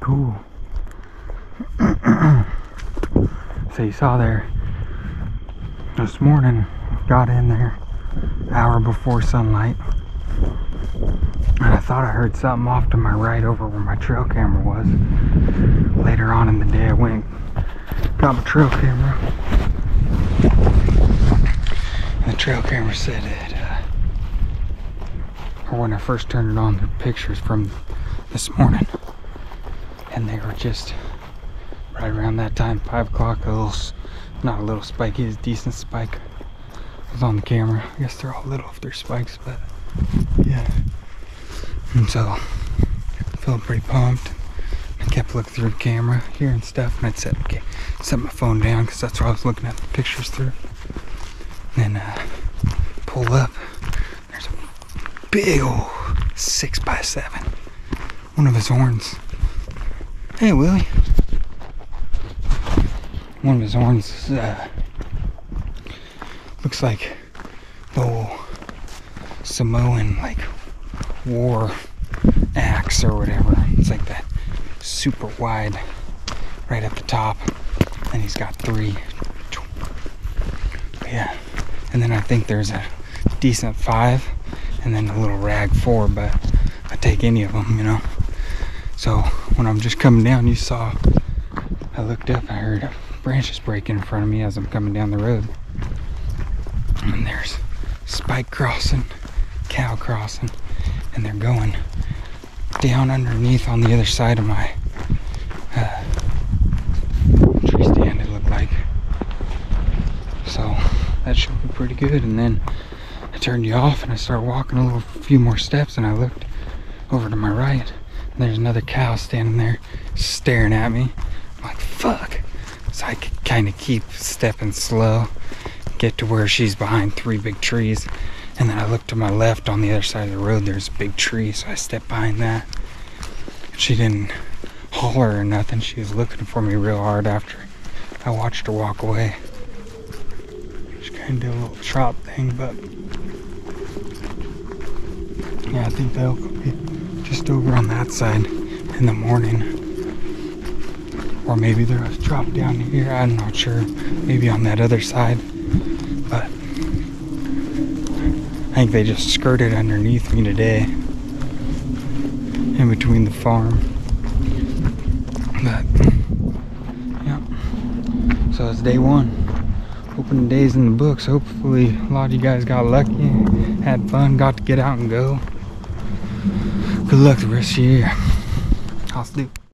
cool. So you saw there this morning, got in there hour before sunlight, and I thought I heard something off to my right over where my trail camera was. Later on in the day I went and got my trail camera, and the trail camera said it, or when I first turned it on, the pictures from this morning, and they were just right around that time, 5 o'clock, a little, not a little spiky, it's a decent spike was on the camera. I guess they're all little if they're spikes, but yeah. And so I felt pretty pumped. I kept looking through the camera, hearing stuff, and I'd set my phone down because that's where I was looking at the pictures through. And then pull up, there's a big old 6x7. One of his horns. Hey Willie. One of his horns looks like the old Samoan like war axe or whatever. It's like that super wide right at the top, and he's got 3. Yeah, and then I think there's a decent 5 and then a little rag 4, but I take any of them, you know. So when I'm just coming down, you saw I looked up, I heard branches breaking in front of me as I'm coming down the road, and there's spike crossing, cow crossing, and they're going down underneath on the other side of my tree stand, it looked like. So that should be pretty good. And then I turned you off and I started walking a few more steps, and I looked over to my right, and there's another cow standing there staring at me. I'm like, fuck. So I could kind of keep stepping slow, get to where she's behind 3 big trees, and then I looked to my left on the other side of the road, there's a big tree, so I stepped behind that. She didn't holler or nothing, she was looking for me real hard after I watched her walk away. She kind of did a little trot thing, but yeah, I think they'll be just over on that side in the morning. Or maybe they're dropped down here, I'm not sure. Maybe on that other side. But I think they just skirted underneath me today, in between the farm. But yeah, so it's day 1. Opening days in the books. Hopefully a lot of you guys got lucky, had fun, got to get out and go. Good luck the rest of the year. I'll do.